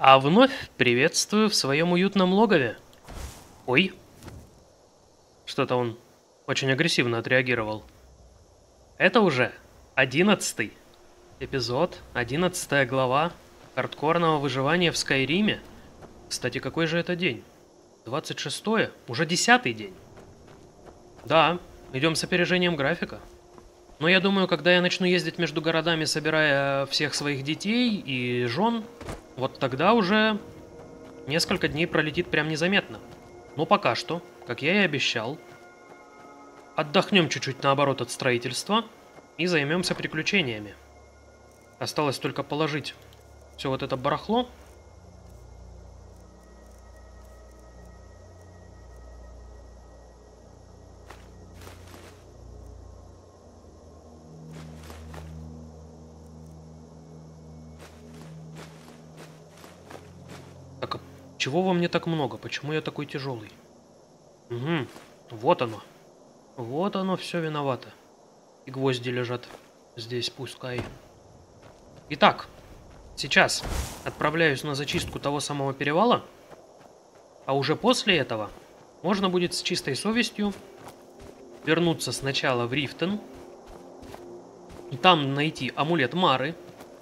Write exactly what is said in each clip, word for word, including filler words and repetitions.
А вновь приветствую в своем уютном логове. Ой. Что-то он очень агрессивно отреагировал. Это уже одиннадцатый эпизод, одиннадцатая глава хардкорного выживания в Скайриме. Кстати, какой же это день? двадцать шестое, уже десятый день. Да, идем с опережением графика. Но я думаю, когда я начну ездить между городами, собирая всех своих детей и жен, вот тогда уже несколько дней пролетит прям незаметно. Но пока что, как я и обещал, отдохнем чуть-чуть наоборот от строительства и займемся приключениями. Осталось только положить все вот это барахло. Так, а чего во мне так много? Почему я такой тяжелый? Угу, вот оно. Вот оно все виновато. И гвозди лежат здесь, пускай. Итак, сейчас отправляюсь на зачистку того самого перевала. А уже после этого можно будет с чистой совестью вернуться сначала в Рифтен. И там найти амулет Мары.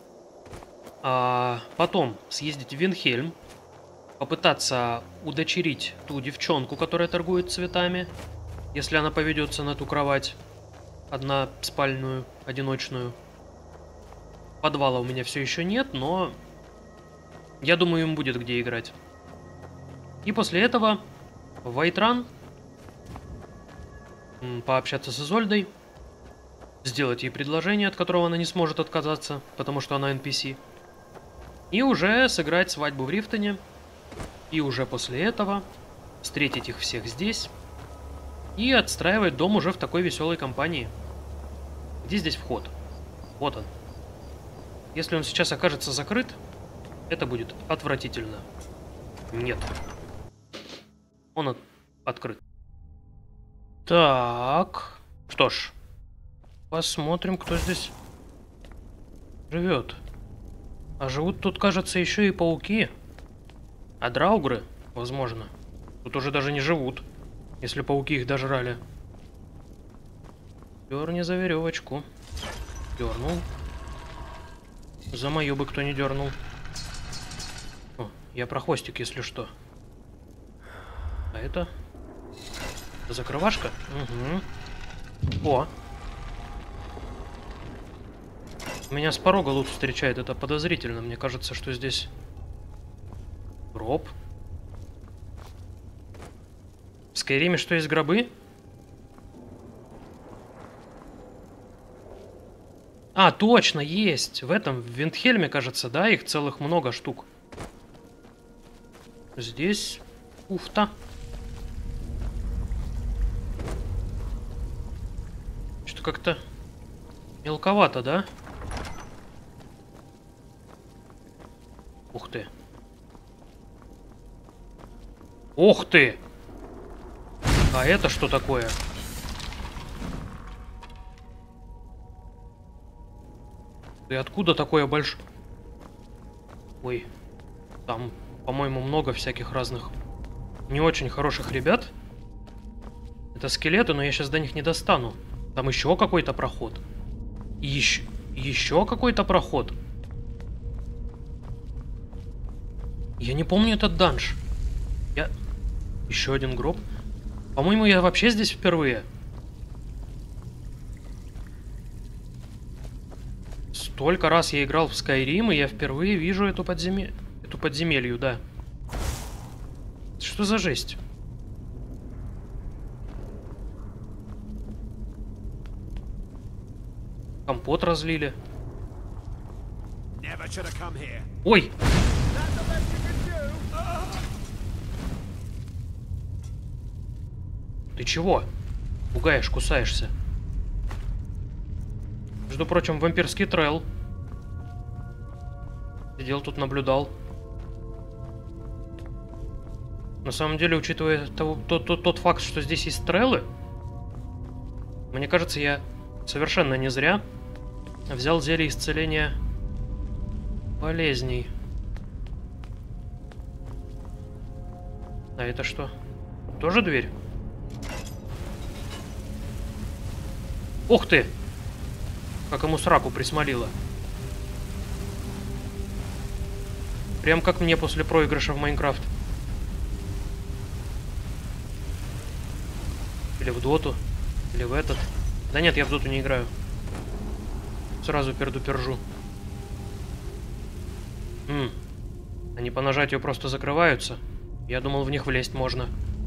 А потом съездить в Винхельм. Попытаться удочерить ту девчонку, которая торгует цветами. Если она поведется на ту кровать. Односпальную, одиночную. Подвала у меня все еще нет, но я думаю, им будет где играть. И после этого в Вайтран пообщаться с Изольдой. Сделать ей предложение, от которого она не сможет отказаться, потому что она эн пи си. И уже сыграть свадьбу в Рифтоне. И уже после этого встретить их всех здесь. И отстраивать дом уже в такой веселой компании. Где здесь вход? Вот он. Если он сейчас окажется закрыт, это будет отвратительно. Нет. Он от... открыт. Так. Что ж. Посмотрим, кто здесь живет. А живут тут, кажется, еще и пауки. А драугры, возможно, тут уже даже не живут, если пауки их дожрали. Дерни за веревочку. Дернул. За мою бы кто не дернул. О, я про хвостик, если что. А это? Закрывашка? Угу. О! Меня с порога лут встречает, это подозрительно. Мне кажется, что здесь гроб. В Скайриме что, есть гробы? А, точно, есть. В этом, в Виндхельме, кажется, да, их целых много штук. Здесь уфта. Что-то как-то мелковато, да? Ух ты. Ух ты! А это что такое? И откуда такое большое? Ой, там, по-моему, много всяких разных не очень хороших ребят. Это скелеты, но я сейчас до них не достану. Там еще какой-то проход. И еще, еще какой-то проход. Я не помню этот данж. Я... Еще один гроб. По-моему, я вообще здесь впервые. Столько раз я играл в Skyrim, и я впервые вижу эту подземе... эту подземелью, да. Что за жесть? Компот разлили. Ой! Ты чего? Пугаешь, кусаешься. Между прочим, вампирский трейл. Сидел тут, наблюдал. На самом деле, учитывая того, тот, тот, тот факт, что здесь есть трейлы, мне кажется, я совершенно не зря взял зелье исцеления болезней. А это что? Тоже дверь? Ух ты! Как ему сраку присмолило. Прям как мне после проигрыша в Майнкрафт. Или в Доту. Или в этот. Да нет, я в Доту не играю. Сразу перду-пержу. М. Они по нажатию просто закрываются. Я думал, в них влезть можно.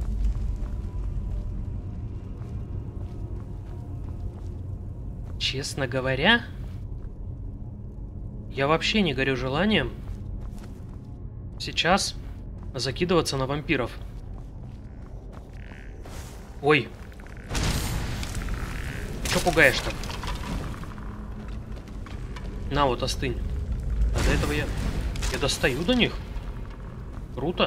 Честно говоря, я вообще не горю желанием сейчас закидываться на вампиров. Ой. Чё пугаешь-то? На, вот остынь. А до этого я... Я достаю до них. Круто.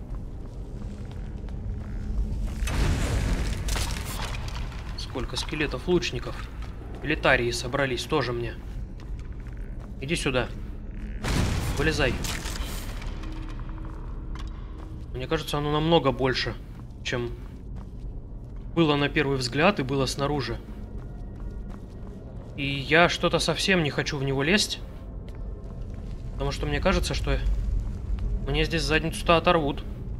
Сколько скелетов лучников. Элитарии собрались тоже мне. Иди сюда. Вылезай. Мне кажется, оно намного больше, чем было на первый взгляд и было снаружи. И я что-то совсем не хочу в него лезть. Потому что мне кажется, что мне здесь задницу-то оторвут.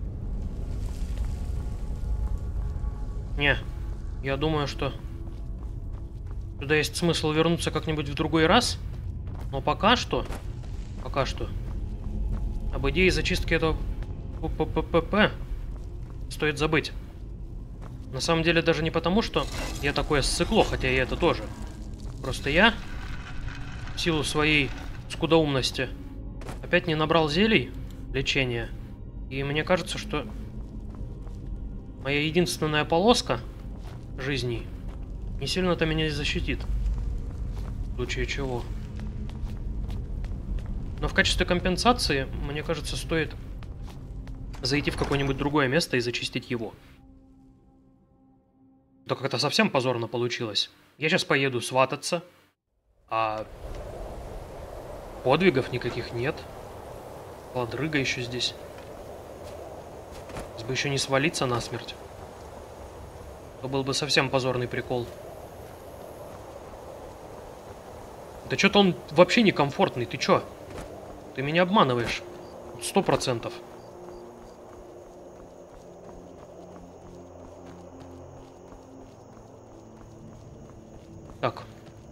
Не, я думаю, что туда есть смысл вернуться как-нибудь в другой раз. Но пока что, пока что, об идее зачистки этого ППП стоит забыть. На самом деле даже не потому, что я такое ссыкло, хотя и это тоже. Просто я, в силу своей скудоумности, опять не набрал зелий лечения. И мне кажется, что моя единственная полоска жизни не сильно-то меня защитит. В случае чего. Но в качестве компенсации, мне кажется, стоит зайти в какое-нибудь другое место и зачистить его. Да как-то совсем позорно получилось. Я сейчас поеду свататься, а подвигов никаких нет. Ладрыга еще здесь. Сейчас бы еще не свалиться насмерть. То был бы совсем позорный прикол. Да что-то он вообще некомфортный. Ты чё? Ты меня обманываешь. Сто процентов. Так.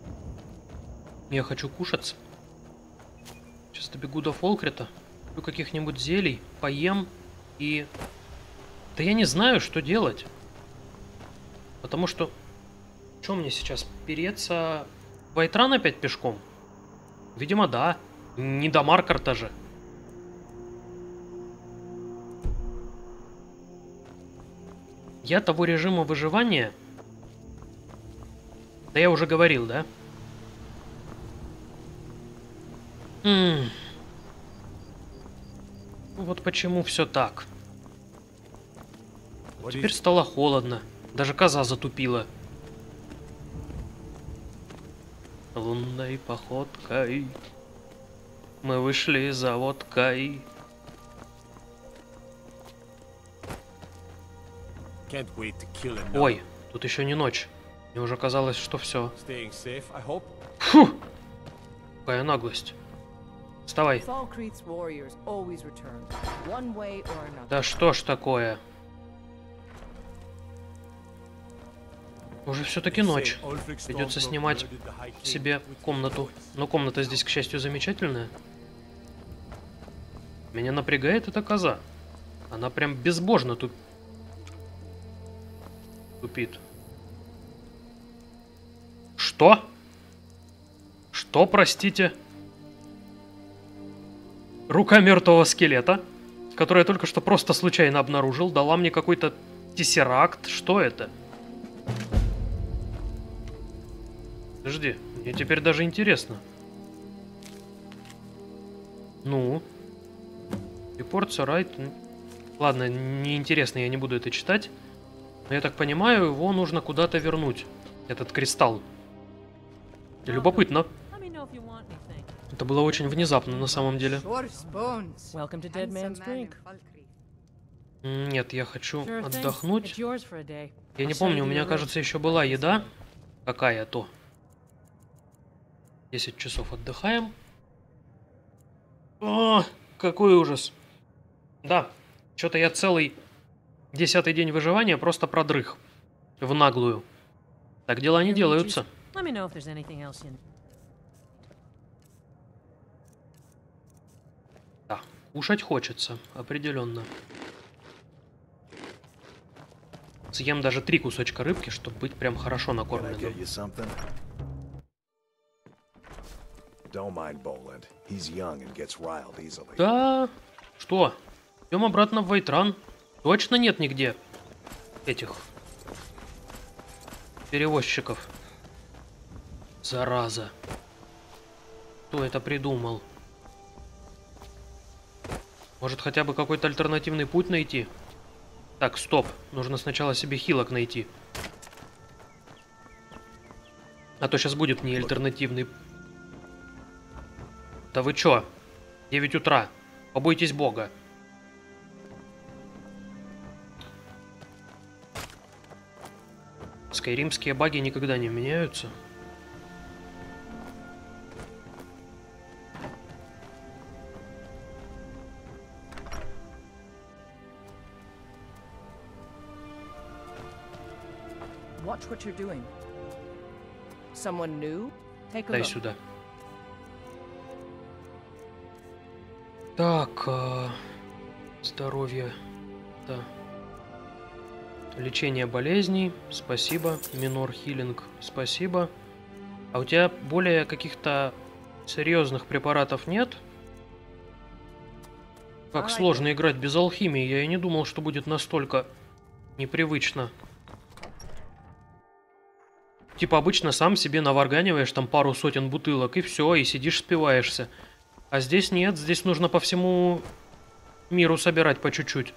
Я хочу кушаться. Сейчас добегу до Фолкрита. Куплю каких-нибудь зелий, поем и... Да я не знаю, что делать. Потому что... Что мне сейчас? Переться в Айтран опять пешком? Видимо, да. Не до Маркарта же. Я того режима выживания... Да я уже говорил, да? М-м. Вот почему все так. Теперь стало холодно. Даже коза затупила. Лунной походкой мы вышли за водкой. Ой, тут еще не ночь. Мне уже казалось, что все. Фу! Какая наглость. Вставай. Да что ж такое? Уже все-таки ночь. Придется снимать себе комнату. Но комната здесь, к счастью, замечательная. Меня напрягает эта коза. Она прям безбожно туп... тупит. Что? Что, простите? Рука мертвого скелета, который я только что просто случайно обнаружил, дала мне какой-то тессеракт. Что это? Подожди, мне теперь даже интересно. Ну? Репорт, райт. Ладно, неинтересно, я не буду это читать. Но я так понимаю, его нужно куда-то вернуть. Этот кристалл. Любопытно. Это было очень внезапно на самом деле. Нет, я хочу отдохнуть. Я не помню, у меня, кажется, еще была еда. Какая-то. десять часов отдыхаем. О, какой ужас. Да, что-то я целый десятый день выживания просто продрых. В наглую. Так дела не делаются. Да, кушать хочется, определенно. Съем даже три кусочка рыбки, чтобы быть прям хорошо накормленным. Да, что? Идем обратно в Вайтран. Точно нет нигде этих перевозчиков. Зараза. Кто это придумал? Может, хотя бы какой-то альтернативный путь найти? Так, стоп. Нужно сначала себе хилок найти. А то сейчас будет мне альтернативный. Да вы чё? девять утра. Побойтесь Бога. Скайримские баги никогда не меняются. Watch what you're doing. Someone new? Take a Дай look. сюда. Так, а... здоровье. Да. Лечение болезней. Спасибо. Минор хилинг. Спасибо. А у тебя более каких-то серьезных препаратов нет? Как сложно играть без алхимии. Я и не думал, что будет настолько непривычно. Типа обычно сам себе наварганиваешь там пару сотен бутылок и все, и сидишь спиваешься. А здесь нет, здесь нужно по всему миру собирать по чуть-чуть.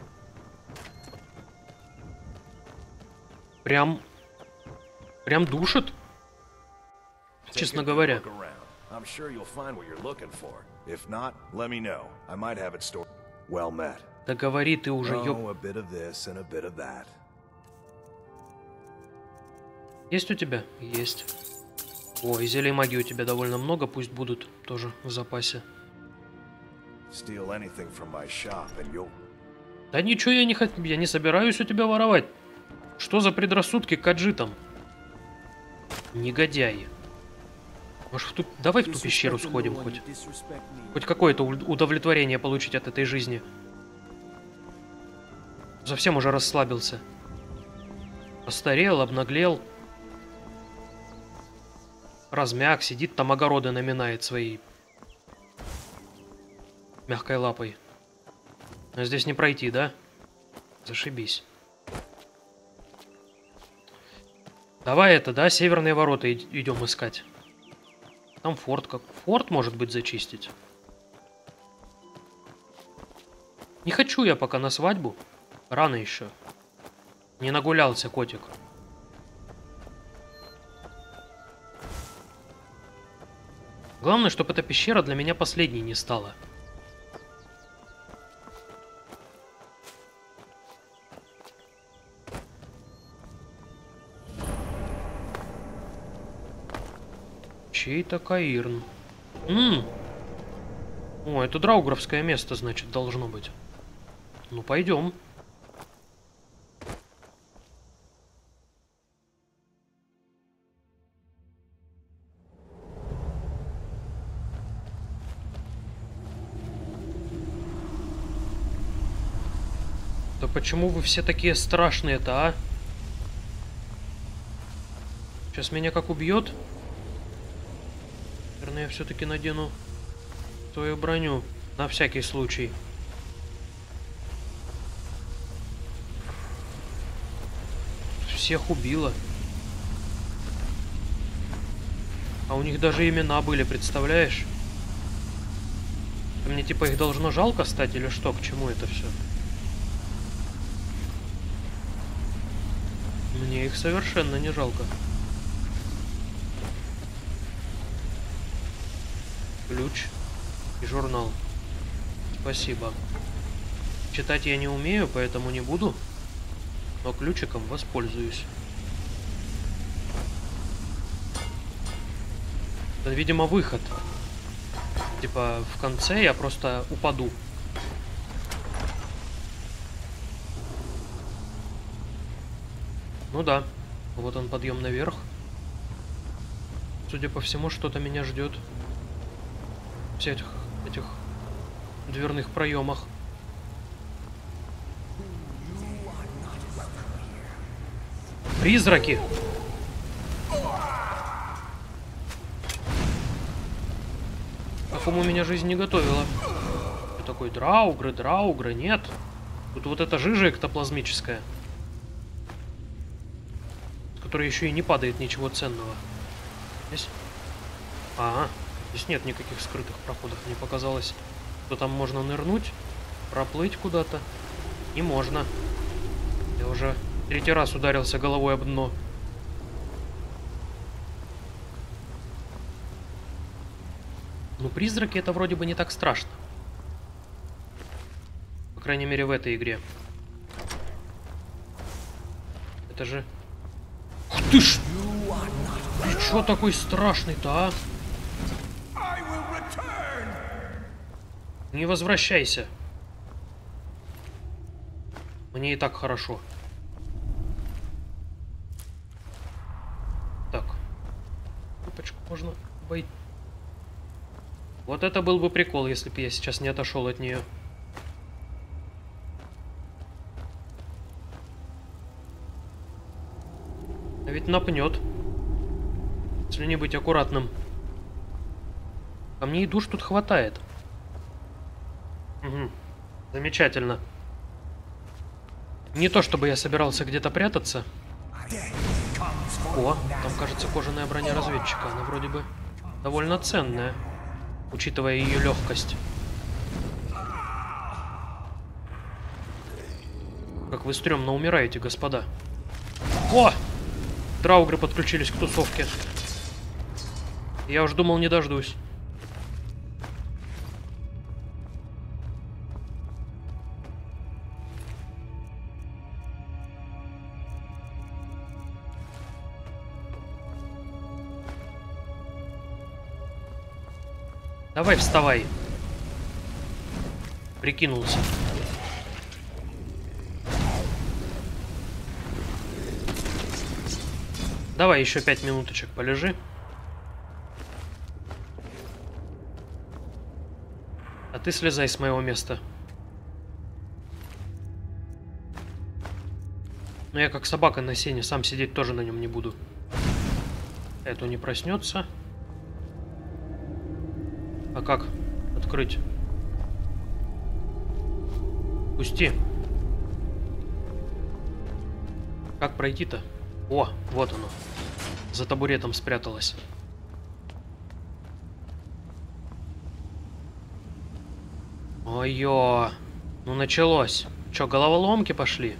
Прям... Прям душит. Честно говоря. Да говори ты уже, ёп... Есть у тебя? Есть. Ой, зелий магии у тебя довольно много, пусть будут тоже в запасе. Да ничего я не хочу, я не собираюсь у тебя воровать. Что за предрассудки к аджитам? Негодяи. Может, в ту... Давай в ту пещеру сходим хоть. Хоть какое-то удовлетворение получить от этой жизни. Совсем уже расслабился. Постарел, обнаглел. Размяк, сидит там, огороды наминает своей мягкой лапой. А здесь не пройти, да? Зашибись. Давай это, да, северные ворота идем искать. Там форт как... Форт, может быть, зачистить. Не хочу я пока на свадьбу. Рано еще. Не нагулялся котик. Главное, чтобы эта пещера для меня последней не стала. Чей-то Каирн. Ммм. О, это драугровское место, значит, должно быть. Ну, пойдем. Да почему вы все такие страшные-то, а? Сейчас меня как убьет? Наверное, я все-таки надену свою броню. На всякий случай. Всех убило. А у них даже имена были, представляешь? Мне типа их должно жалко стать или что? К чему это все? Мне их совершенно не жалко. Ключ и журнал. Спасибо. Читать я не умею, поэтому не буду. Но ключиком воспользуюсь. Это, видимо, выход. Типа, в конце я просто упаду. Ну да. Вот он, подъем наверх. Судя по всему, что-то меня ждет. В всех этих, этих дверных проемах. Призраки! Такому меня жизнь не готовила. Я такой, драугры, драугры, нет. Тут вот эта жижа эктоплазмическая, с которой еще и не падает ничего ценного. Здесь? Ага, здесь нет никаких скрытых проходов. Мне показалось, что там можно нырнуть, проплыть куда-то. Не можно. Я уже третий раз ударился головой об дно. Ну, призраки это вроде бы не так страшно. По крайней мере, в этой игре. Это же... Ух ты ж! Ты чё такой страшный-то, а? Не возвращайся. Мне и так хорошо. Так. Кнопочку можно обойти. Вот это был бы прикол, если бы я сейчас не отошел от нее. А ведь напнет. Если не быть аккуратным. Камней и душ тут хватает. Угу. Замечательно. Не то чтобы я собирался где-то прятаться. О, там, кажется, кожаная броня разведчика. Она вроде бы довольно ценная, учитывая ее легкость. Как вы стрёмно умираете, господа. О! Драугры подключились к тусовке. Я уж думал, не дождусь. Давай, вставай. Прикинулся. Давай еще пять минуточек полежи. А ты слезай с моего места. Но я как собака на сене, сам сидеть тоже на нем не буду. Эту не проснется. А как открыть? Пусти. Как пройти-то? О, вот оно. За табуретом спряталась. Ой-ё. Ну началось. Чё, головоломки пошли?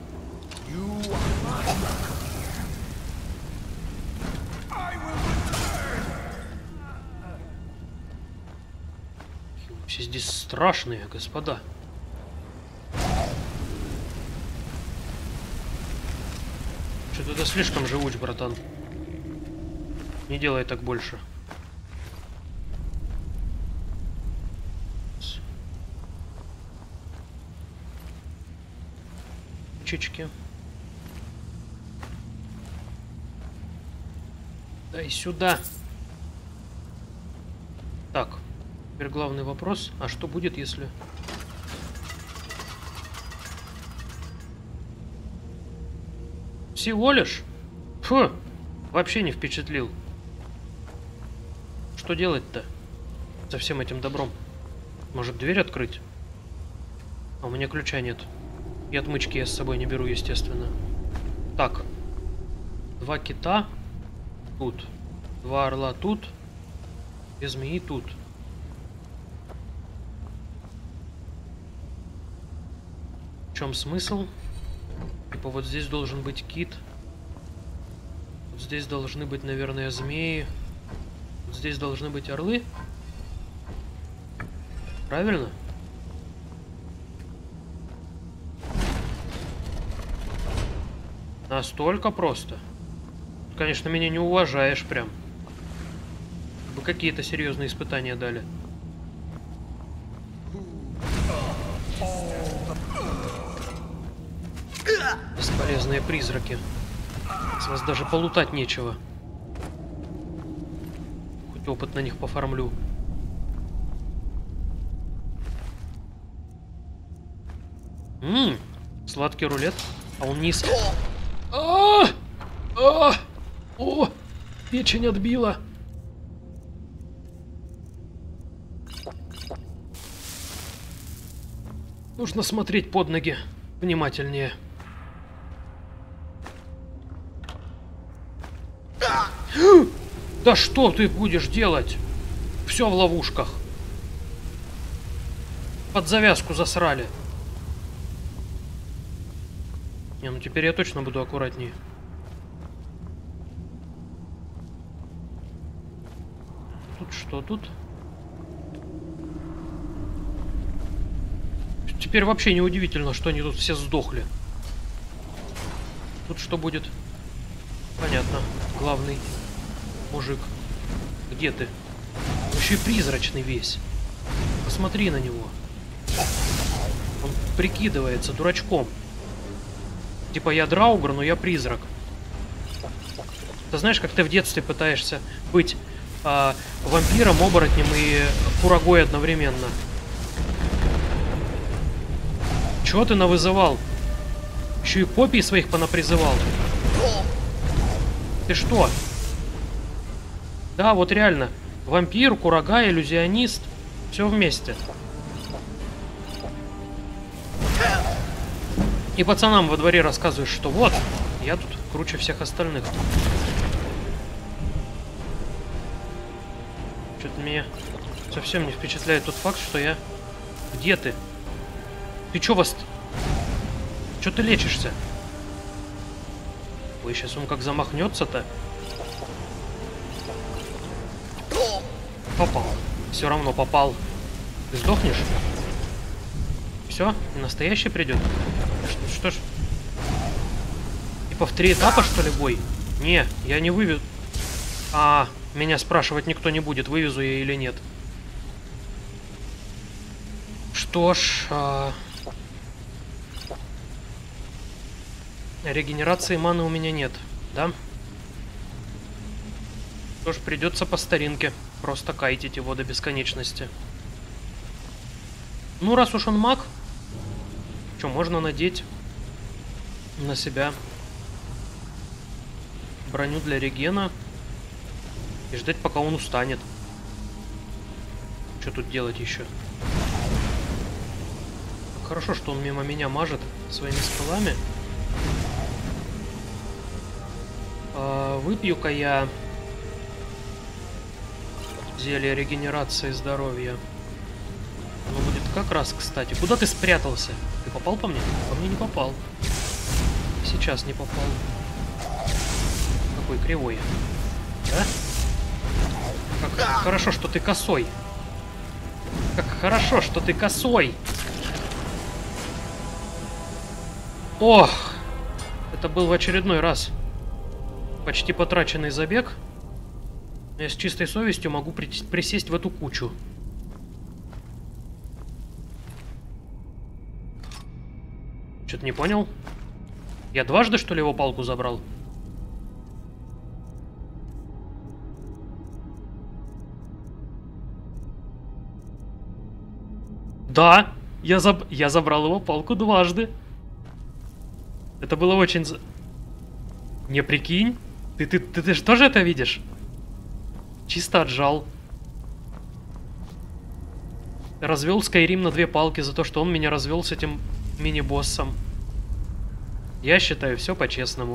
Все здесь страшные, господа. Что-то это слишком живуч, братан. Не делай так больше. Чечки. Дай сюда. Так. Теперь главный вопрос. А что будет, если... Всего лишь? Фу. Вообще не впечатлил. Что делать-то со всем этим добром? Может, дверь открыть? А у меня ключа нет. И отмычки я с собой не беру, естественно. Так. Два кита тут. Два орла тут. Две змеи тут. В чем смысл? Типа вот здесь должен быть кит. Вот здесь должны быть, наверное, змеи. Вот здесь должны быть орлы. Правильно? Настолько просто. Конечно, меня не уважаешь прям. Вы какие-то серьезные испытания дали. Бесполезные призраки. С вас даже полутать нечего. Хоть опыт на них пофармлю. Ммм, сладкий рулет. А он низкий. А, а, о, печень отбила. Нужно смотреть под ноги внимательнее. Да что ты будешь делать? Все в ловушках. Под завязку засрали. Не, ну теперь я точно буду аккуратнее. Тут что тут? Теперь вообще неудивительно, что они тут все сдохли. Тут что будет? Понятно. Главный мужик. Где ты? Он еще и призрачный весь. Посмотри на него. Он прикидывается дурачком. Типа я Драугр, но я призрак. Ты знаешь, как ты в детстве пытаешься быть э, вампиром, оборотнем и курагой одновременно? Чего ты навызывал? Еще и копий своих понапризывал. Ты что? Да, вот реально. Вампир, курага, иллюзионист. Все вместе. И пацанам во дворе рассказываешь, что вот, я тут круче всех остальных. Что-то меня совсем не впечатляет тот факт, что я... Где ты? Ты чё вас... Чё ты лечишься? Ой, сейчас он как замахнется-то. Попал. Все равно попал. Ты сдохнешь? Все? И настоящий придет? Что, что ж? Типа в три этапа, что ли, бой? Не, я не вывезу. А, меня спрашивать никто не будет, вывезу я или нет. Что ж... А... Регенерации маны у меня нет, да? Что ж, придется по старинке. Просто кайтить его до бесконечности. Ну, раз уж он маг, что, можно надеть на себя броню для регена и ждать, пока он устанет. Что тут делать еще? Хорошо, что он мимо меня мажет своими скиллами. А, выпью-ка я зелье регенерации здоровья. Оно будет как раз, кстати. Куда ты спрятался? Ты попал по мне? По мне не попал. Сейчас не попал. Какой кривой. Да? Как хорошо, что ты косой. Как хорошо, что ты косой. Ох! Это был в очередной раз почти потраченный забег. Я с чистой совестью могу присесть в эту кучу. Что-то не понял. Я дважды, что ли, его палку забрал? Да, я, заб... я забрал его палку дважды. Это было очень... Не прикинь. Ты, ты, ты, ты же тоже это видишь? Чисто отжал. Развел Skyrim на две палки за то, что он меня развел с этим мини-боссом. Я считаю, все по-честному.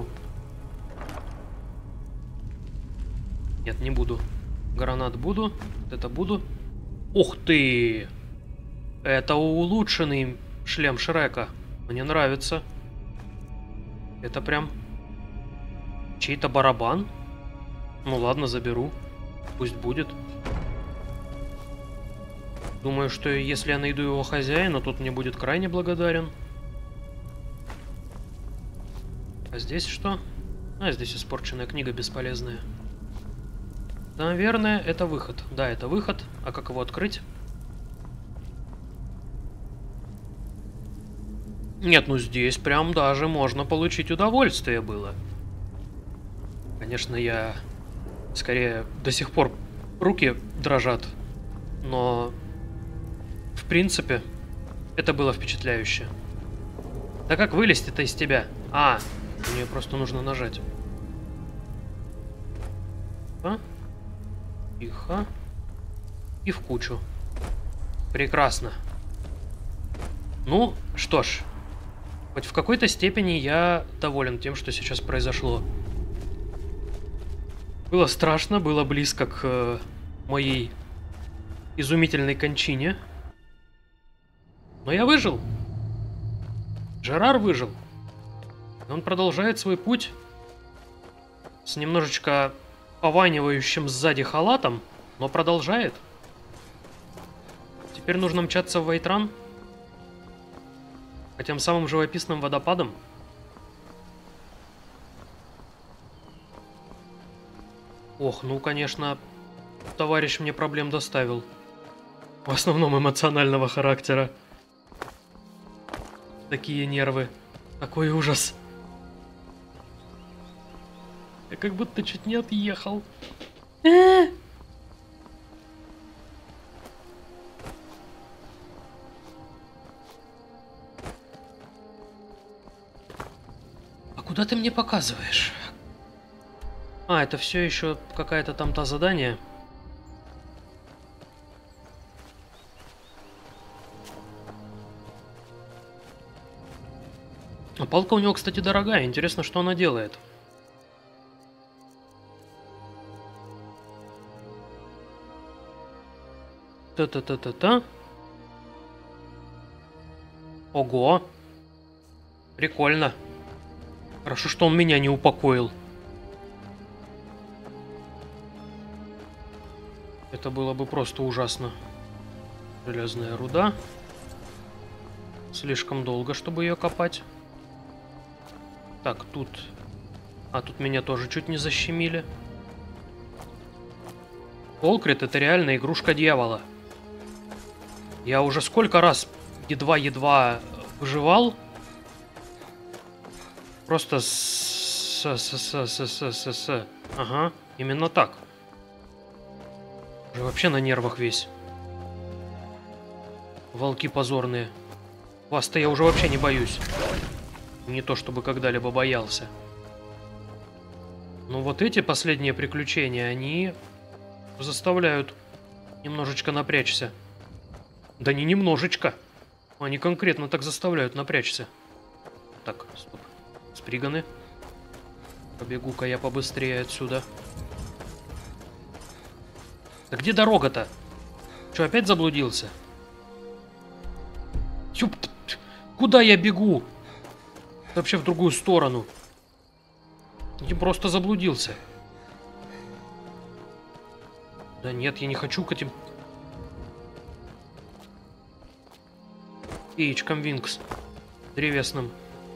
Нет, не буду. Гранат буду. Вот это буду. Ух ты! Это улучшенный шлем Шрека. Мне нравится. Это прям чей-то барабан. Ну ладно, заберу. Пусть будет. Думаю, что если я найду его хозяина, тот мне будет крайне благодарен. А здесь что? А, здесь испорченная книга бесполезная. Наверное, это выход. Да, это выход. А как его открыть? Нет, ну здесь прям даже можно получить удовольствие было. Конечно, я скорее до сих пор руки дрожат, но в принципе это было впечатляюще. Да как вылезти-то из тебя? А, мне просто нужно нажать. А? Тихо. И в кучу. Прекрасно. Ну, что ж. Хоть в какой-то степени я доволен тем, что сейчас произошло. Было страшно, было близко к э, моей изумительной кончине. Но я выжил. Жерар выжил. И он продолжает свой путь с немножечко пованивающим сзади халатом, но продолжает. Теперь нужно мчаться в Вайтран. По тем самым живописным водопадам. Ох, ну, конечно, товарищ мне проблем доставил. В основном эмоционального характера. Такие нервы. Такой ужас. Я как будто чуть не отъехал. А куда ты мне показываешь? А, это все еще какая-то там та задание. А палка у него, кстати, дорогая. Интересно, что она делает. Та-та-та-та-та. Ого. Прикольно. Хорошо, что он меня не упокоил. Это было бы просто ужасно. Железная руда. Слишком долго, чтобы ее копать. Так, тут... А, тут меня тоже чуть не защемили. Олкрит — это реально игрушка дьявола. Я уже сколько раз едва-едва выживал. Просто с... с... с... с... с... с... с... Ага, именно так. Уже вообще на нервах весь. Волки позорные. Вас-то я уже вообще не боюсь. Не то чтобы когда-либо боялся. Но вот эти последние приключения, они заставляют немножечко напрячься. Да не немножечко. Они конкретно так заставляют напрячься. Так, стоп. Сприганы. Побегу-ка я побыстрее отсюда. Да где дорога-то? Что, опять заблудился? Тюп, куда я бегу? Вообще в другую сторону. Я просто заблудился. Да нет, я не хочу к этим... яичкам Винкс древесным.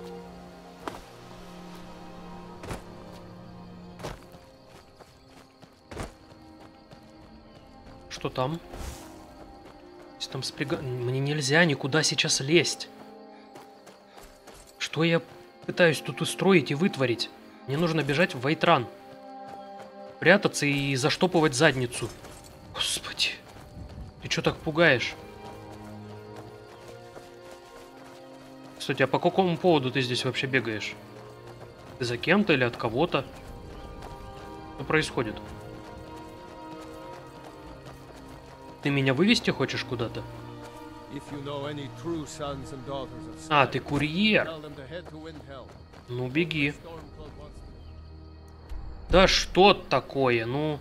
Что там? Если там спряга... Мне нельзя никуда сейчас лезть. Что я пытаюсь тут устроить и вытворить? Мне нужно бежать в Вайтран. Прятаться и заштопывать задницу. Господи. Ты что так пугаешь? Кстати, а по какому поводу ты здесь вообще бегаешь? Ты за кем-то или от кого-то? Что происходит? Ты меня вывести хочешь куда-то? А, ты курьер. Ну, беги. Да что такое, ну...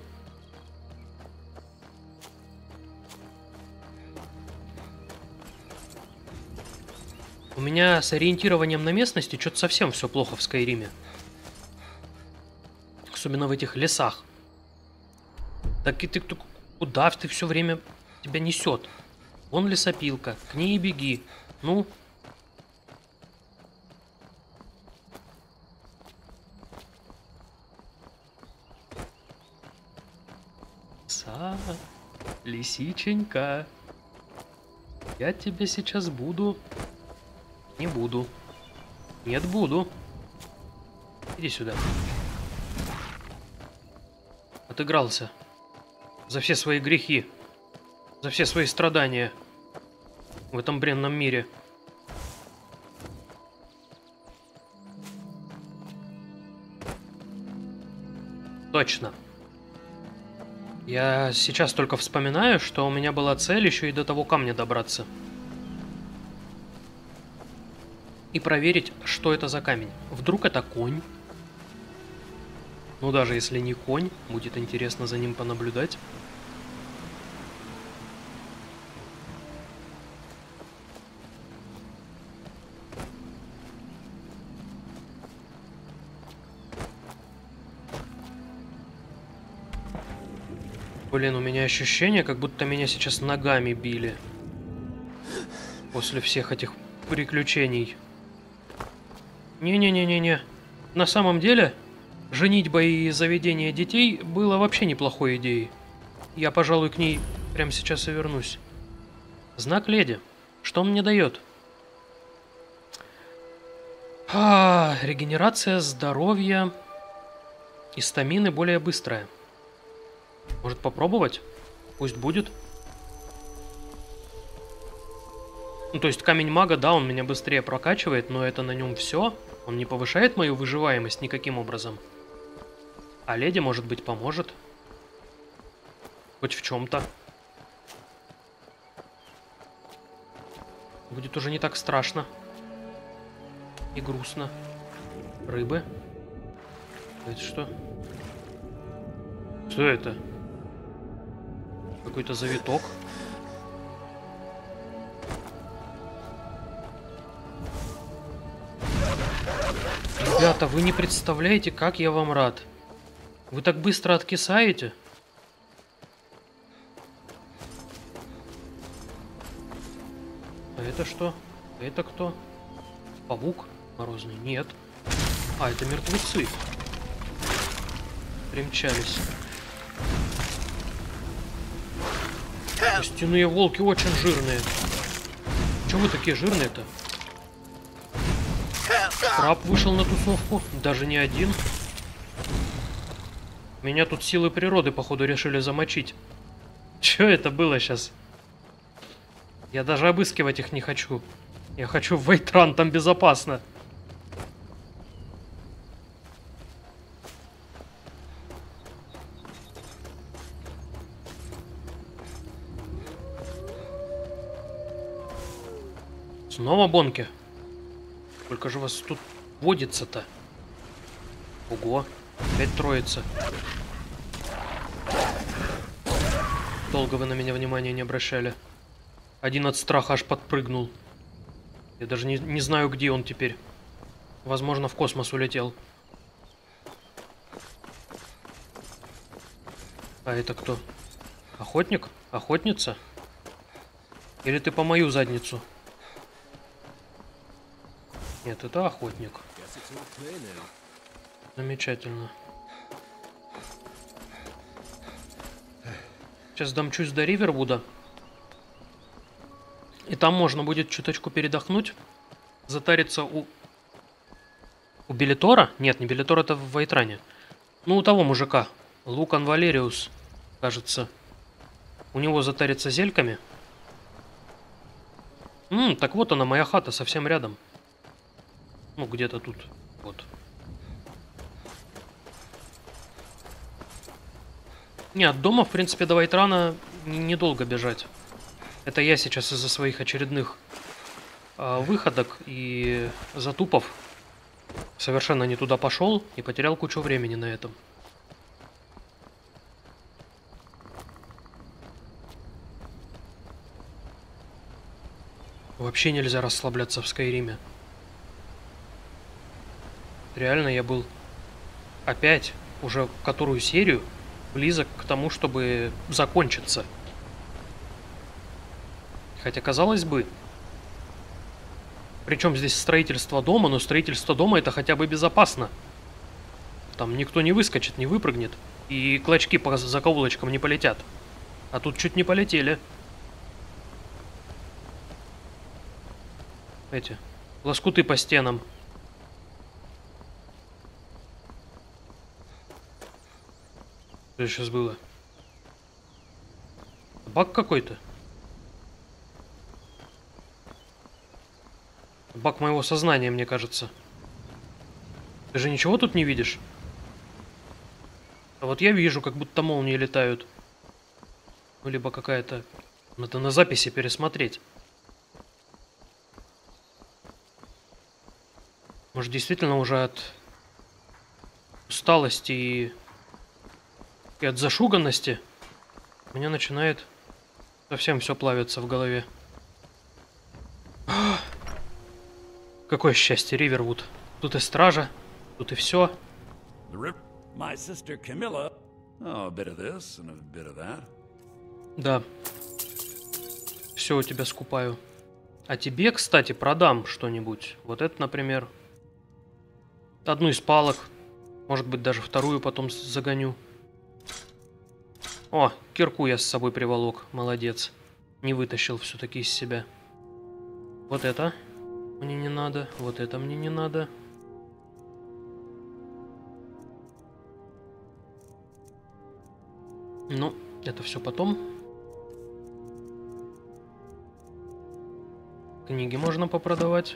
У меня с ориентированием на местности что-то совсем все плохо в Скайриме. Особенно в этих лесах. Так и ты куда ты все время тебя несет? Вон лесопилка, к ней беги. Ну. Лиса, лисиченька, я тебя сейчас буду... Не буду. Нет, буду. Иди сюда. Отыгрался. За все свои грехи. За все свои страдания. В этом бренном мире. Точно. Я сейчас только вспоминаю, что у меня была цель еще и до того камня добраться. И проверить, что это за камень. Вдруг это конь? Ну, даже если не конь, будет интересно за ним понаблюдать. Блин, у меня ощущение, как будто меня сейчас ногами били. После всех этих приключений. Не-не-не-не-не. На самом деле, женитьба и заведение детей было вообще неплохой идеей. Я, пожалуй, к ней прямо сейчас и вернусь. Знак леди. Что он мне дает? А, регенерация здоровья и стамины более быстрая. Может попробовать? Пусть будет. Ну, то есть камень мага, да, он меня быстрее прокачивает, но это на нем все. Он не повышает мою выживаемость никаким образом. А леди, может быть, поможет. Хоть в чем-то. Будет уже не так страшно. И грустно. Рыбы. Это что? Что это? Какой-то завиток. Ребята, вы не представляете, как я вам рад. Вы так быстро откисаете. А это что? А это кто? Павук морозный? Нет. А, это мертвецы. Примчались. Костяные волки очень жирные. Чего вы такие жирные-то? Краб вышел на тусовку. Даже не один. Меня тут силы природы, походу, решили замочить. Че это было сейчас? Я даже обыскивать их не хочу. Я хочу в Вейтран, там безопасно. Снова бонки? Сколько же вас тут водится-то? Ого, опять троица. Долго вы на меня внимания не обращали. Один от страха аж подпрыгнул. Я даже не, не знаю, где он теперь. Возможно, в космос улетел. А это кто? Охотник? Охотница? Или ты по мою задницу? Нет, это охотник. Замечательно. Сейчас домчусь до Ривервуда. И там можно будет чуточку передохнуть. Затариться у... У Белитора? Нет, не Белитор, это в Вейтране. Ну, у того мужика. Лукан Валериус, кажется. У него затариться зельками. М, так вот она, моя хата, совсем рядом. Ну, где-то тут. Вот. Не, от дома, в принципе, до Вейтрана недолго бежать. Это я сейчас из-за своих очередных э, выходок и затупов совершенно не туда пошел и потерял кучу времени на этом. Вообще нельзя расслабляться в Скайриме. Реально, я был опять, уже которую серию, близок к тому, чтобы закончиться. Хотя, казалось бы, причем здесь строительство дома, но строительство дома это хотя бы безопасно. там никто не выскочит, не выпрыгнет. И клочки по закоулочкам не полетят. А тут чуть не полетели. Эти лоскуты по стенам. Что сейчас было? Баг какой-то? Баг моего сознания, мне кажется. Ты же ничего тут не видишь? А вот я вижу, как будто молнии летают. Ну, либо какая-то... Надо на записи пересмотреть. Может, действительно уже от усталости и, и от зашуганности у меня начинает совсем все плавиться в голове. Какое счастье, Ривервуд. Тут и стража, тут и все. Да. Все у тебя скупаю. А тебе, кстати, продам что-нибудь. Вот это, например. Одну из палок. Может быть, даже вторую потом загоню. О, кирку я с собой приволок. Молодец. Не вытащил все-таки из себя. Вот это мне не надо. Вот это мне не надо. Ну, это все потом. Книги можно попродавать.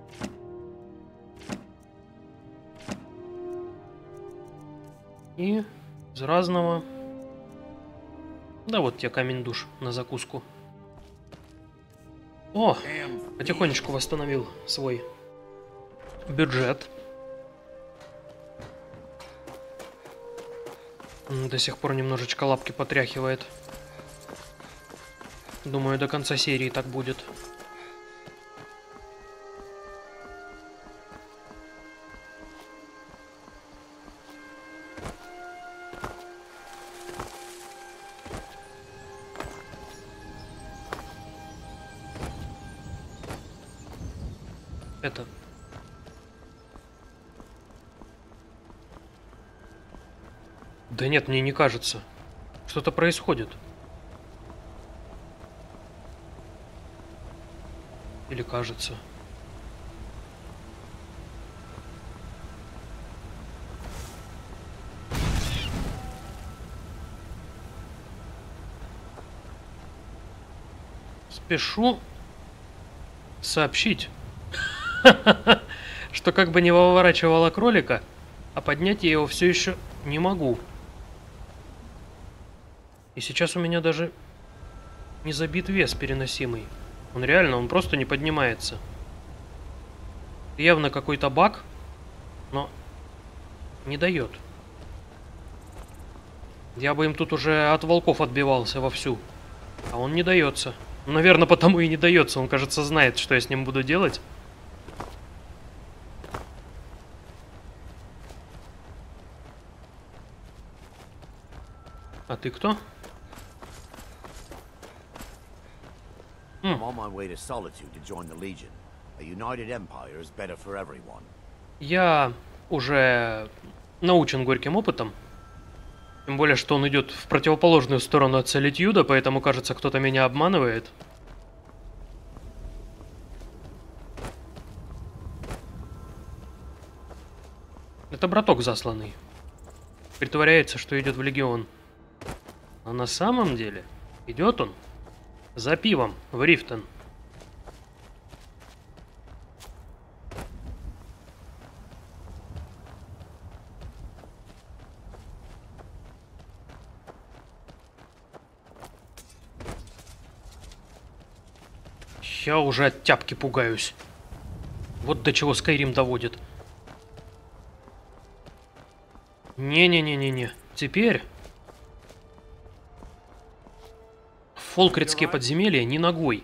И из разного. Да вот тебе камень душ на закуску. О, потихонечку восстановил свой бюджет. До сих пор немножечко лапки потряхивает. Думаю, до конца серии так будет. Это... Да нет, мне не кажется. Что-то происходит. Или кажется. Спешу сообщить, что как бы не выворачивало кролика, а поднять я его все еще не могу. И сейчас у меня даже не забит вес переносимый. Он реально, он просто не поднимается. Явно какой-то баг, но не дает. Я бы им тут уже от волков отбивался вовсю, а он не дается. Наверное, потому и не дается. Он, кажется, знает, что я с ним буду делать. А ты кто? I'm on my way to Solitude to join the Legion. A united empire is better for everyone. Я уже научен горьким опытом. Тем более, что он идет в противоположную сторону от Солитьюда, поэтому, кажется, кто-то меня обманывает. Это браток засланный. Притворяется, что идет в Легион. А на самом деле идет он за пивом в Рифтон. Я уже от тяпки пугаюсь. Вот до чего Скайрим доводит. Не-не-не-не-не. Теперь фолкритские подземелья ни ногой.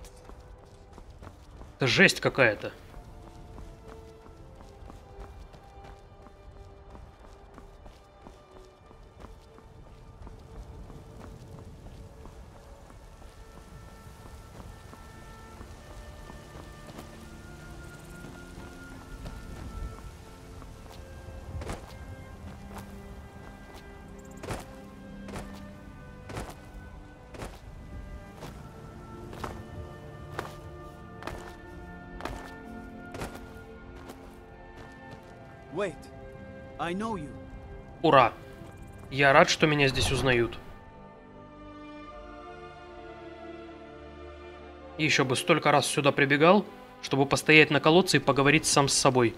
Это жесть какая-то. Wait. I know you. Ура! Я рад, что меня здесь узнают. Еще бы столько раз сюда прибегал, чтобы постоять на колодце и поговорить сам с собой.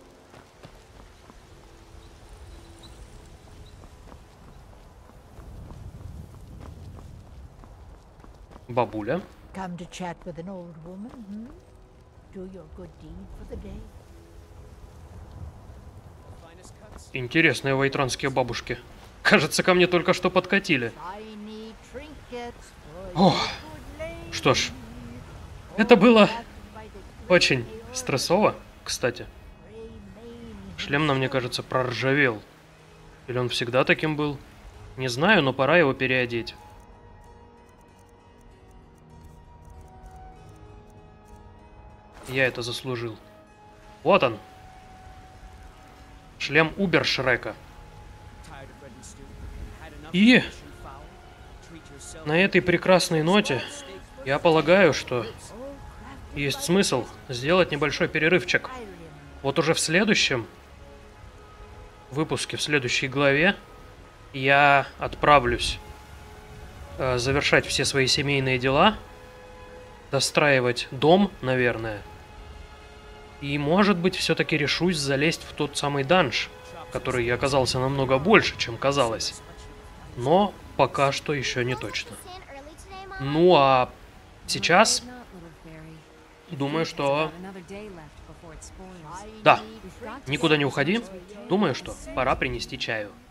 Бабуля. Come to chat with an old woman, hmm? Do your good deed for the day. Интересные вайтранские бабушки. Кажется, ко мне только что подкатили. Shiny trinkets for Ох, your good lady. что ж, это было очень стрессово, кстати. Шлем, на мне кажется, проржавел. Или он всегда таким был? Не знаю, но пора его переодеть. Я это заслужил. Вот он. Шлем Убер Шрека. И на этой прекрасной ноте я полагаю, что есть смысл сделать небольшой перерывчик. Вот уже в следующем выпуске, в следующей главе я отправлюсь э, завершать все свои семейные дела, достраивать дом, наверное. И, может быть, все-таки решусь залезть в тот самый данж, который оказался намного больше, чем казалось. Но пока что еще не точно. Ну а сейчас думаю, что... Да, никуда не уходи. Думаю, что пора принести чаю.